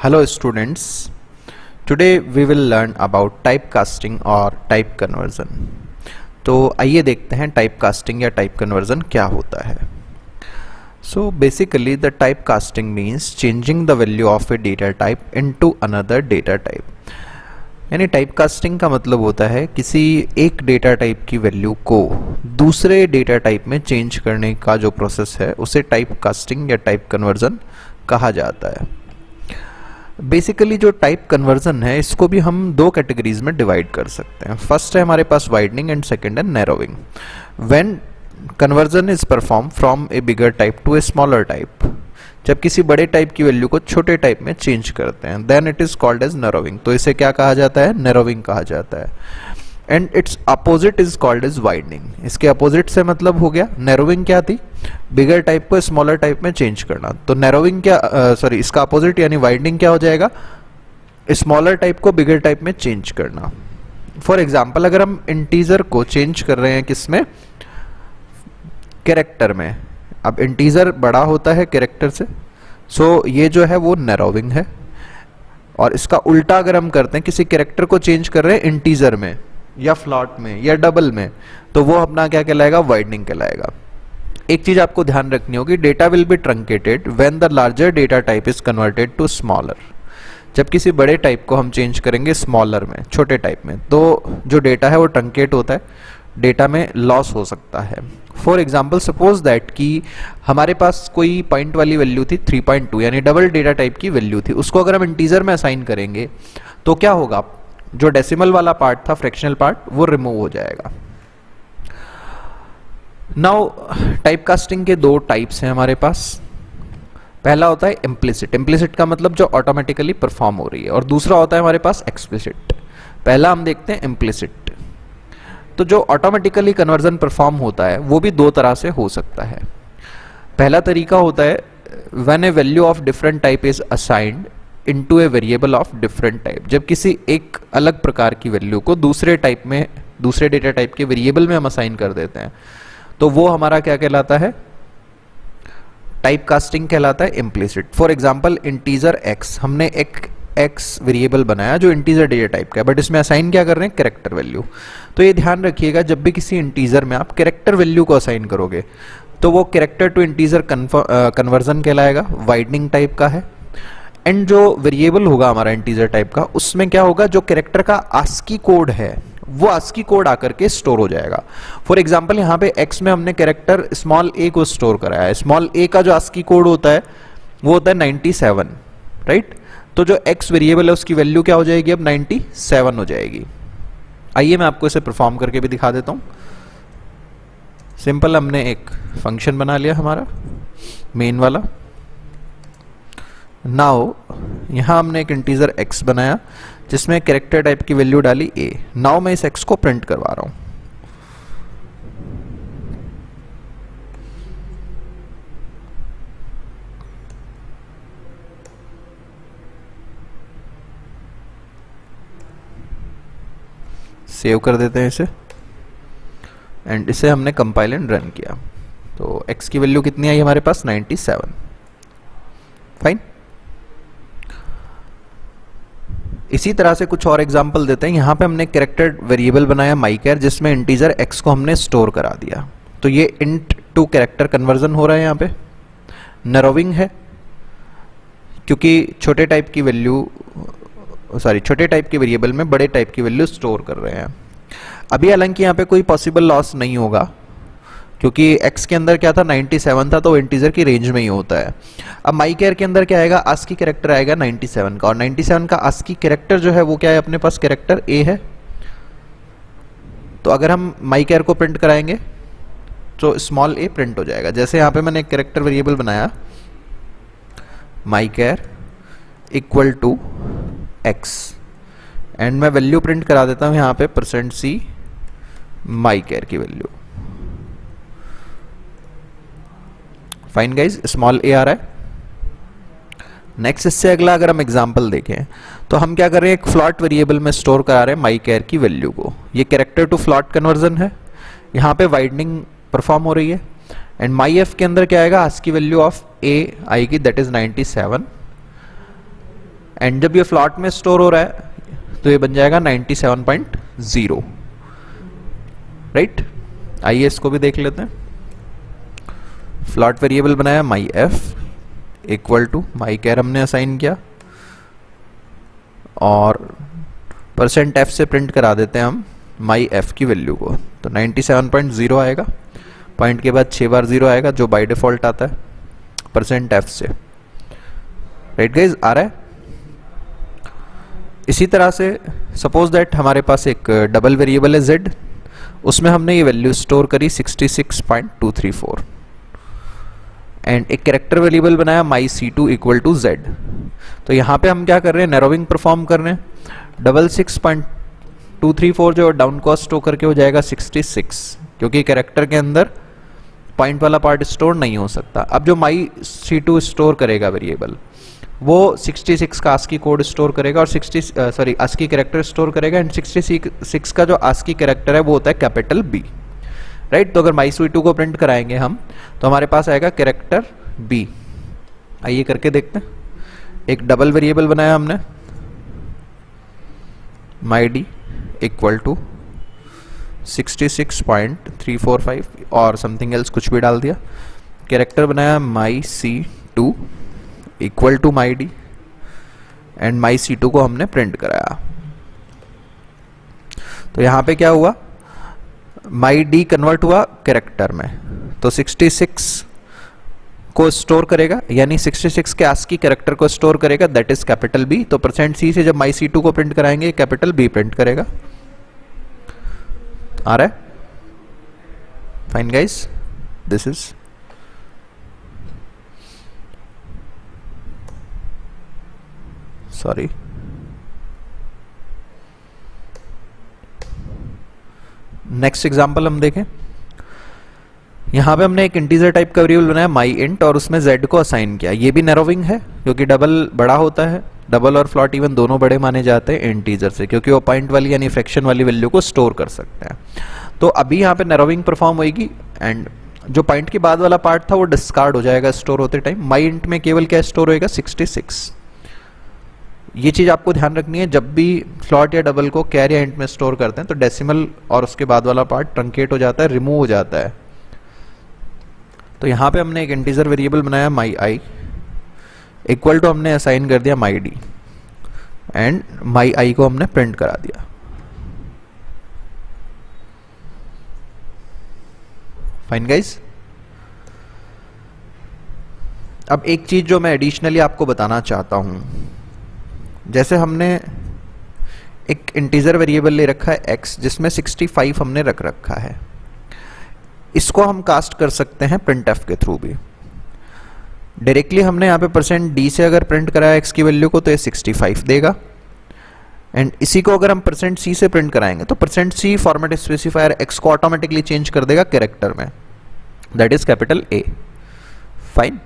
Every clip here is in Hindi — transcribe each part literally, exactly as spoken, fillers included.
Hello students, today we will learn about typecasting और type conversion। तो आइए देखते हैं typecasting या type conversion क्या होता है। So basically the typecasting means changing the value of a data type into another data type। यानी टाइपकास्टिंग का मतलब होता है किसी एक डेटा टाइप की वैल्यू को दूसरे डेटा टाइप में चेंज करने का जो प्रोसेस है उसे टाइपकास्टिंग या टाइप कन्वर्जन कहा जाता है। बेसिकली जो टाइप कन्वर्जन है इसको भी हम दो कैटेगरीज में डिवाइड कर सकते हैं। फर्स्ट है हमारे पास वाइडनिंग एंड सेकंड है narrowing. When conversion is perform from a bigger type to a smaller type, जब किसी बड़े टाइप की वैल्यू को छोटे टाइप में चेंज करते हैं, then it is called as narrowing. तो इसे क्या कहा जाता है? नैरोइंग कहा जाता है। And it's opposite is called as widening. इसके अपोजिट से मतलब हो गया, नैरोइंग क्या थी? बिगर टाइप को स्मॉलर टाइप में चेंज करना। तो नैरोइंग क्या, सॉरी uh, इसका अपोजिट यानी वाइडनिंग क्या हो जाएगा? स्मॉलर टाइप को बिगर टाइप में चेंज करना। फॉर एग्जाम्पल अगर हम इंटीजर को चेंज कर रहे हैं किसमें? कैरेक्टर में। अब इंटीजर बड़ा होता है कैरेक्टर से, सो so ये जो है वो नैरोइंग है। और इसका उल्टा अगर हम करते हैं, किसी कैरेक्टर को चेंज कर रहे हैं इंटीजर में या फ्लॉट में या डबल में, तो वो अपना क्या कहलाएगा? वाइडनिंग कहलाएगा। एक चीज आपको ध्यान रखनी होगी, data will be truncated when the larger data type is converted to smaller. जब किसी बड़े टाइप को हम चेंज करेंगे स्मॉलर में, छोटे टाइप में, तो जो डेटा है वो ट्रंकेट होता है, डेटा में लॉस हो सकता है। फॉर एग्जाम्पल सपोज दैट कि हमारे पास कोई पॉइंट वाली वैल्यू थी थ्री पॉइंट टू, यानी डबल डेटा टाइप की वैल्यू थी, उसको अगर हम इंटीजर में असाइन करेंगे तो क्या होगा? जो डेसिमल वाला पार्ट था, फ्रैक्शनल पार्ट, वो रिमूव हो जाएगा। नाउ टाइपकास्टिंग के दो टाइप्स हैं हमारे पास। पहला होता है इम्प्लिसिट। इम्प्लिसिट का मतलब जो ऑटोमेटिकली परफॉर्म हो रही है, और दूसरा होता है हमारे पास एक्सप्लिसिट। पहला हम देखते हैं इम्प्लिसिट। तो जो ऑटोमेटिकली कन्वर्जन परफॉर्म होता है वो भी दो तरह से हो सकता है। पहला तरीका होता है when a value of different type is assigned into a variable of different type. जब किसी एक अलग प्रकार की वैल्यू को दूसरे टाइप में, दूसरे डेटा टाइप के वेरिएबल में हम असाइन कर देते हैं, तो वो हमारा क्या कहलाता है? टाइपकास्टिंग कहलाता है implicit. For example integer x, हमने एक एक्स वेरिएबल बनाया जो इंटीजर डेटा टाइप का है, बट इसमें असाइन क्या कर रहे हैं? Character value. तो ये ध्यान रखिएगा, जब भी किसी इंटीजर में आप कैरेक्टर वैल्यू को असाइन करोगे तो वो कैरेक्टर टू इंटीजर कन्वर्जन कहलाएगा, वाइडनिंग टाइप का है। एंड जो वेरिएबल होगा हमारा इंटीजर टाइप का, उसमें क्या होगा? जो कैरेक्टर का आस्की कोड है वो आस्की कोड आकर के स्टोर हो जाएगा। फॉर एग्जाम्पल यहाँ पे एक्स में हमने कैरेक्टर स्मॉल ए को स्टोर कराया है। स्मॉल ए का जो आस्की कोड होता है वो होता है नाइन्टी सेवन, राइट? तो जो x वेरिएबल है उसकी वैल्यू क्या हो जाएगी? अब नाइन्टी सेवन हो जाएगी। आइए मैं आपको इसे परफॉर्म करके भी दिखा देता हूं। सिंपल, हमने एक फंक्शन बना लिया हमारा मेन वाला। नाउ यहां हमने एक इंटीजर x बनाया जिसमें कैरेक्टर टाइप की वैल्यू डाली a। नाउ मैं इस x को प्रिंट करवा रहा हूं। सेव कर देते हैं इसे, एंड इसे हमने कंपाइल एंड रन किया। तो x की वैल्यू कितनी आई हमारे पास? Ninety seven. फाइन। इसी तरह से कुछ और एग्जांपल देते हैं। यहां पे हमने कैरेक्टर वेरिएबल बनाया माइकर, जिसमें इंटीजर x को हमने स्टोर करा दिया। तो ये इंट टू कैरेक्टर कन्वर्जन हो रहा है। यहाँ पे नैरोइंग है क्योंकि छोटे टाइप की वैल्यू सॉरी छोटे टाइप के वेरिएबल में बड़े टाइप की वैल्यू स्टोर कर रहे हैं। अभी हालांकि यहाँ पे कोई पॉसिबल लॉस नहीं होगा क्योंकि x के अंदर क्या था? नाइन्टी सेवन था, तो इंटीजर की रेंज में ही होता है। अब माई केयर के अंदर क्या आएगा? आस्की कैरेक्टर आएगा नाइन्टी सेवन का, और नाइन्टी सेवन का आस्की कैरेक्टर जो है वो क्या है? अपने पास कैरेक्टर a है। तो अगर हम माई केयर को प्रिंट कराएंगे तो स्मॉल a प्रिंट हो जाएगा। जैसे यहाँ पे मैंने एक कैरेक्टर वेरिएबल बनाया my care equal to x, and मैं वैल्यू प्रिंट करा देता हूं यहाँ पे परसेंट सी माई केयर की value. Fine guys, small a आ रहा है। नेक्स्ट इससे अगला अगर हम एग्जांपल देखें तो हम क्या कर रहे हैं? एक फ्लॉट वेरिएबल में स्टोर करा रहे हैं माई केयर की वैल्यू को। ये कैरेक्टर टू फ्लॉट कन्वर्जन है। यहाँ पे वाइडनिंग परफॉर्म हो रही है, एंड माई एफ के अंदर क्या आएगा? आस्की वैल्यू ऑफ ए आएगी, that is ninety seven. And जब ये फ्लॉट में स्टोर हो रहा है तो ये बन जाएगा ninety seven point zero, right. आइए इसको भी देख लेते हैं। फ्लॉट वेरिएबल बनाया my f equal to my care हमने असाइन किया और परसेंट एफ से प्रिंट करा देते हैं हम माई एफ की वैल्यू को, तो नाइंटी सेवन पॉइंट ज़ीरो आएगा, पॉइंट के बाद छः बार ज़ीरो आएगा जो बाय डिफ़ॉल्ट आता है परसेंट एफ से, राइट गाइज, आ रहा है। इसी तरह से सपोज दैट हमारे पास एक डबल वेरिएबल है z, उसमें हमने ये वैल्यू स्टोर करी sixty six point two three four and एक कैरेक्टर वेरिएबल बनाया my c two equal to z. तो यहाँ पे हम क्या कर रहे हैं, नैरोविंग परफॉर्म कर रहे हैं, double six point two three four जो डाउन कॉस्ट हो करके हो जाएगा सिक्सटी सिक्स, क्योंकि कैरेक्टर के अंदर पॉइंट वाला पार्ट स्टोर नहीं हो सकता। अब जो माई सी टू स्टोर करेगा वेरिएबल वो सिक्सटी सिक्स का आस्की कोड स्टोर करेगा और sixty sorry ASCII character store करेगा एंड सिक्सटी सिक्स का जो आस्की कैरेक्टर है वो होता है कैपिटल बी, राइट। तो अगर माई सी टू को प्रिंट कराएंगे हम तो हमारे पास आएगा कैरेक्टर बी। आइए करके देखते हैं। एक डबल वेरिएबल बनाया हमने my d equal to sixty six point three four five और समथिंग एल्स कुछ भी डाल दिया। कैरेक्टर बनाया my c two equal to my d and my c two को हमने प्रिंट कराया। तो यहां पे क्या हुआ, माई डी कन्वर्ट हुआ कैरेक्टर में, तो सिक्सटी सिक्स को स्टोर करेगा, यानी सिक्सटी सिक्स के आस्की कैरेक्टर को स्टोर करेगा, दैट इज कैपिटल बी। तो परसेंट सी से जब माई सी टू को प्रिंट कराएंगे कैपिटल बी प्रिंट करेगा। आ रहा है, fine guys, this is sorry next example हम देखें। यहां पे हमने एक इंटीजर टाइप का वेरिएबल बनाया माई इंट और उसमें z को असाइन किया। ये भी नैरोविंग है क्योंकि डबल बड़ा होता है, डबल और फ्लॉट इवन दोनों बड़े माने जाते हैं इंटीजर से, क्योंकि वो पॉइंट वाली यानी फ्रैक्शन वाली वैल्यू को स्टोर कर सकते हैं। तो अभी यहाँ पे नैरोविंग परफॉर्म होगी एंड जो पॉइंट के बाद वाला पार्ट था वो डिस्कार्ड हो जाएगा स्टोर होते टाइम। माई इंट में केवल क्या स्टोर होएगा, सिक्सटी सिक्स। ये चीज आपको ध्यान रखनी है, जब भी फ्लॉट या डबल को कैर या इंट में स्टोर करते हैं तो डेसिमल और उसके बाद वाला पार्ट ट्रंकेट हो जाता है, रिमूव हो जाता है। तो यहां पे हमने एक इंटीजर वेरिएबल बनाया माई आई इक्वल टू हमने असाइन कर दिया माई डी एंड माई आई को हमने प्रिंट करा दिया। फाइन गाइस, अब एक चीज जो मैं एडिशनली आपको बताना चाहता हूं, जैसे हमने एक इंटीजर वेरिएबल ले रखा है x जिसमें सिक्सटी फाइव हमने रख रखा है, इसको हम कास्ट कर सकते हैं प्रिंटफ के थ्रू भी। डायरेक्टली हमने यहाँ पे परसेंट डी से अगर प्रिंट कराया x की वैल्यू को तो ये सिक्सटी फाइव देगा एंड इसी को अगर हम परसेंट सी से प्रिंट कराएंगे तो percent c format specifier x को ऑटोमेटिकली चेंज कर देगा कैरेक्टर में, that is capital A. Fine,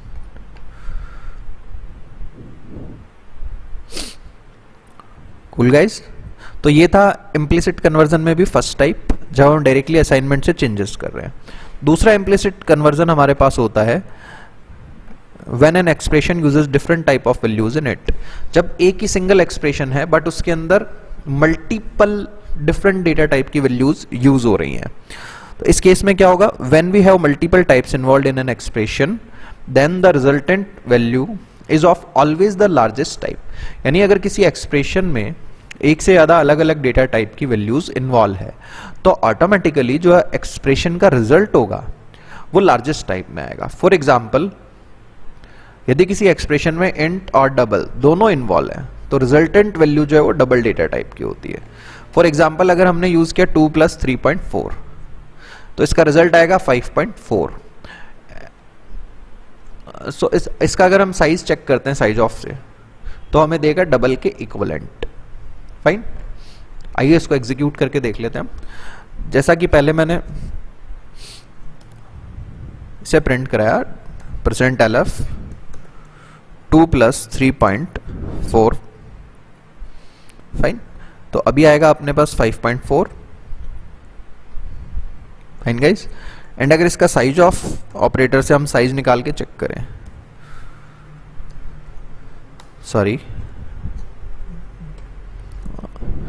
cool guys. तो ये था इम्प्लिसिट कन्वर्जन में भी फर्स्ट टाइप, जब हम डायरेक्टली असाइनमेंट से चेंजेस कर रहे हैं। दूसरा इम्प्लिसिट कन्वर्जन हमारे पास होता है when an expression uses different type of values in it. जब एक ही सिंगल एक्सप्रेशन है बट उसके अंदर मल्टीपल डिफरेंट डेटा टाइप की वैल्यूज यूज हो रही हैं। तो इस केस में क्या होगा, when we have multiple types involved in an expression then the resultant value is of always the largest type. यानी अगर किसी एक्सप्रेशन में एक से ज्यादा अलग अलग डेटा टाइप की वैल्यूज इन्वॉल्व है तो ऑटोमेटिकली जो एक्सप्रेशन का रिजल्ट होगा वो लार्जेस्ट टाइप में आएगा। फॉर एग्जाम्पल, यदि किसी एक्सप्रेशन में इंट और डबल दोनों इन्वॉल्व है तो रिजल्टेंट वैल्यू जो है वो डबल डेटा टाइप की होती है। फॉर एग्जाम्पल, अगर हमने यूज किया two plus three point four तो इसका रिजल्ट आएगा फाइव पॉइंट फोर। सो इस, इसका अगर हम साइज चेक करते हैं साइज ऑफ से तो हमें देगा डबल के इक्विवेलेंट। फाइन, आइए इसको एग्जीक्यूट करके देख लेते हैं हम। जैसा कि पहले मैंने इसे प्रिंट कराया percent l f two plus three point four. Fine, तो अभी आएगा अपने पास five point four. Fine guys, and अगर इसका साइज ऑफ ऑपरेटर से हम साइज निकाल के चेक करें, सॉरी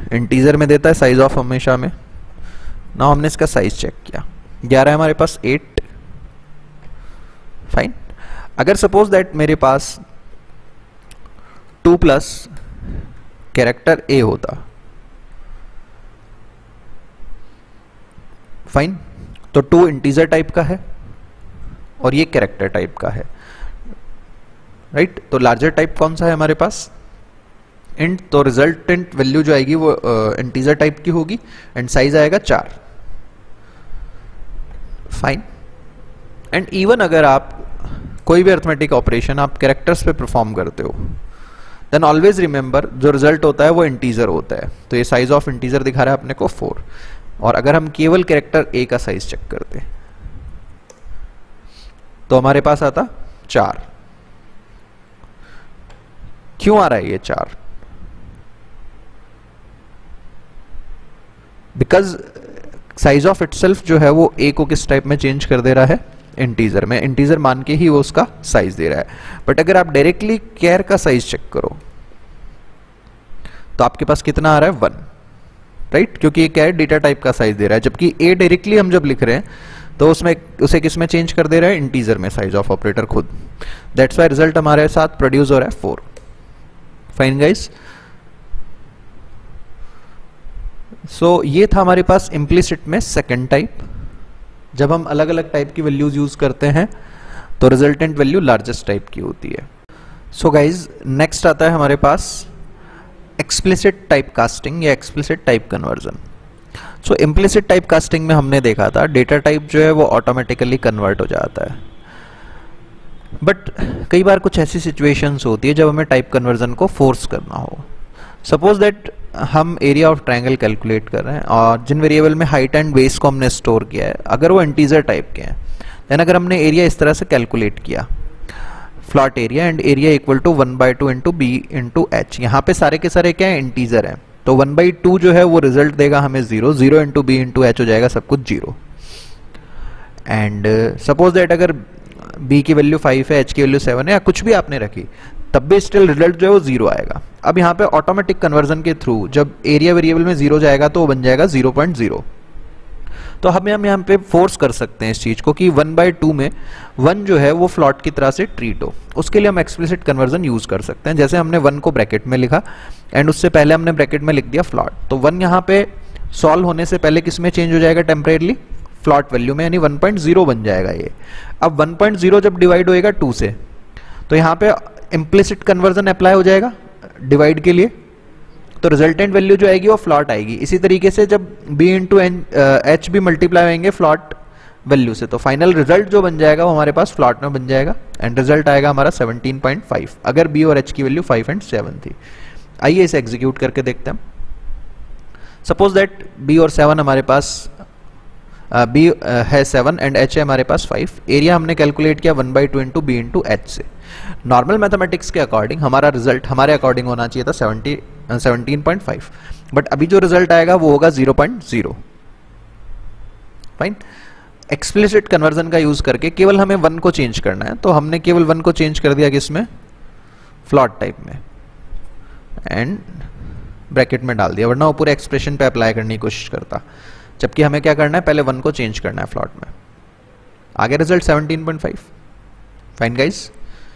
इंटीजर में देता है साइज ऑफ हमेशा में। ना हमने इसका साइज चेक किया, ग्यारह है हमारे पास, एट, फाइन। अगर सपोज दैट मेरे पास टू प्लस कैरेक्टर ए होता, फाइन, तो टू इंटीजर टाइप का है और ये कैरेक्टर टाइप का है, राइट। तो लार्जर टाइप कौन सा है हमारे पास, इंट, तो रिजल्टेंट वैल्यू जो आएगी वो इंटीजर uh, टाइप की होगी एंड साइज आएगा चार, फाइन। एंड इवन अगर आप कोई भी अर्थमेटिक ऑपरेशन आप कैरेक्टर्स पे परफॉर्म करते हो, देन ऑलवेज रिमेंबर जो रिजल्ट होता है वो इंटीजर होता है। तो ये साइज ऑफ इंटीजर दिखा रहा है अपने को फोर, और अगर हम केवल कैरेक्टर ए का साइज चेक करते तो हमारे पास आता चार। क्यों आ रहा है ये चार? बिकॉज साइज ऑफ इटसेल्फ जो है वो ए को किस टाइप में चेंज कर दे रहा है, इंटीजर में। इंटीजर मान के ही वो उसका साइज दे रहा है। बट अगर आप डायरेक्टली कैर का साइज चेक करो तो आपके पास कितना आ रहा है, वन, राइट, क्योंकि ये कैर डेटा टाइप का साइज दे रहा है। जबकि ए डायरेक्टली हम जब लिख रहे हैं तो उसमें उसे किस में चेंज कर दे रहा है, इंटीजर में, साइज ऑफ ऑपरेटर खुद। दैट्स वाई रिजल्ट हमारे साथ प्रोड्यूस हो रहा है फोर, फाइन गाइस। सो ये था हमारे पास इम्प्लिसिट में सेकंड टाइप। जब हम अलग अलग टाइप की वैल्यूज यूज करते हैं तो रिजल्टेंट वैल्यू लार्जेस्ट टाइप की होती है। सो गाइज नेक्स्ट आता है हमारे पास एक्सप्लिसिट टाइप कास्टिंग या explicit type conversion. So implicit type casting में हमने देखा था डेटा टाइप जो है वो ऑटोमेटिकली कन्वर्ट हो जाता है। बट कई बार कुछ ऐसी सिचुएशंस होती है जब हमें टाइप कन्वर्जन को फोर्स करना हो। सपोज दैट हम एरिया ऑफ ट्रायंगल कैलकुलेट कर रहे हैं और जिन वेरिएबल में हाइट एंड बेस को हमने स्टोर किया है अगर वो इंटीजर टाइप के हैं, देन अगर हमने एरिया इस तरह से कैलकुलेट किया, float area and area equal to one by two into b into h, यहाँ पे सारे के सारे क्या है, इंटीजर हैं, तो वन बाई टू जो है वो रिजल्ट देगा हमें zero, zero into b into h हो जाएगा सब कुछ जीरो। एंड सपोज दैट अगर बी की वैल्यू फाइव है, एच की वैल्यू सेवन है या कुछ भी आपने रखी, तब भी स्टिल रिजल्ट जो है वो जीरो आएगा। अब यहाँ पे ऑटोमेटिक कन्वर्जन के थ्रू जब एरिया वेरिएबल में जीरो जाएगा तो वो बन जाएगा जीरो पॉइंट जीरो। तो हम हम यहाँ पे फोर्स कर सकते हैं इस चीज को कि वन बाई टू में वन जो है वो फ्लॉट की तरह से ट्रीट हो। उसके लिए हम एक्सप्लिसिट कन्वर्जन यूज कर सकते हैं। जैसे हमने वन को ब्रैकेट में लिखा एंड उससे पहले हमने ब्रैकेट में लिख दिया फ्लॉट, तो वन यहाँ पे सॉल्व होने से पहले किस में चेंज हो जाएगा, टेम्परेरली फ्लॉट वैल्यू में, यानी वन पॉइंट जीरो बन जाएगा ये। अब वन पॉइंट जीरो जब डिवाइड होएगा टू से तो यहाँ पे इम्प्लिसिट कन्वर्जन अप्लाई हो जाएगा डिवाइड के लिए, तो रिजल्टेंट वैल्यू जो आएगी वो फ्लॉट आएगी। इसी तरीके से जब b इंटू एच भी मल्टीप्लाई होंगे फ्लॉट वैल्यू से, तो फाइनल रिजल्ट जो बन जाएगा वो हमारे पास फ्लॉट में बन जाएगा एंड रिजल्ट आएगा हमारा सेवनटीन पॉइंट फाइव, अगर b और h की वैल्यू फाइव एंड सेवन थी। आइए इसे एग्जीक्यूट करके देखते हैं। सपोज दैट b और सेवन हमारे पास b uh, है सेवन एंड h है हमारे पास फाइव। एरिया हमने कैलकुलेट किया one by two into b into h से। नॉर्मल मैथमेटिक्स के अकॉर्डिंग हमारा रिजल्ट हमारे अकॉर्डिंग होना चाहिए था seventy seventeen point five, but अभी जो रिजल्ट आएगा वो होगा zero point zero, fine. Explicit conversion का यूज करके केवल हमें वन को चेंज करना है, तो हमने केवल वन को चेंज कर दिया किसमें, फ्लॉट टाइप में, एंड ब्रैकेट में डाल दिया, वरना वो पूरे एक्सप्रेशन पे अप्लाई करने की कोशिश करता। जबकि हमें क्या करना है, पहले वन को चेंज करना है फ्लॉट में। आगे result seventeen point five, fine guys.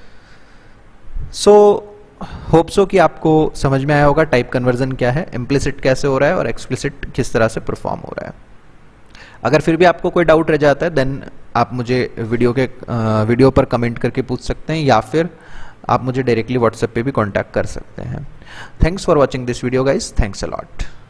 So hope so कि आपको समझ में आया होगा टाइप कन्वर्जन क्या है, इम्प्लिसिट कैसे हो रहा है और एक्सप्लिसिट किस तरह से परफॉर्म हो रहा है। अगर फिर भी आपको कोई डाउट रह जाता है देन आप मुझे वीडियो के वीडियो पर कमेंट करके पूछ सकते हैं या फिर आप मुझे डायरेक्टली व्हाट्सएप पे भी कांटेक्ट कर सकते हैं। Thanks for watching this video guys, thanks a lot.